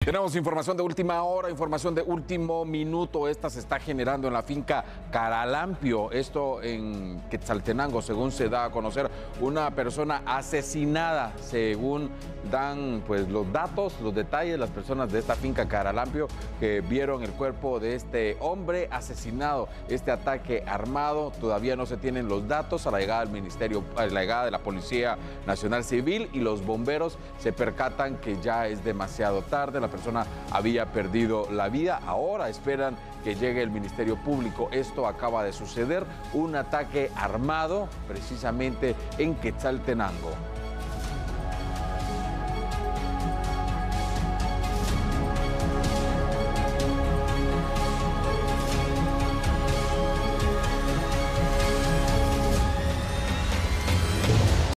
Tenemos información de última hora, información de último minuto. Esta se está generando en la finca Caralampio, esto en Quetzaltenango, según se da a conocer. Una persona asesinada, según dan pues los datos, los detalles, las personas de esta finca Caralampio que vieron el cuerpo de este hombre asesinado. Este ataque armado, todavía no se tienen los datos. A la llegada del ministerio, a la llegada de la Policía Nacional Civil y los bomberos se percatan que ya es demasiado tarde. La persona había perdido la vida. Ahora esperan que llegue el Ministerio Público. Esto acaba de suceder, un ataque armado precisamente en Quetzaltenango.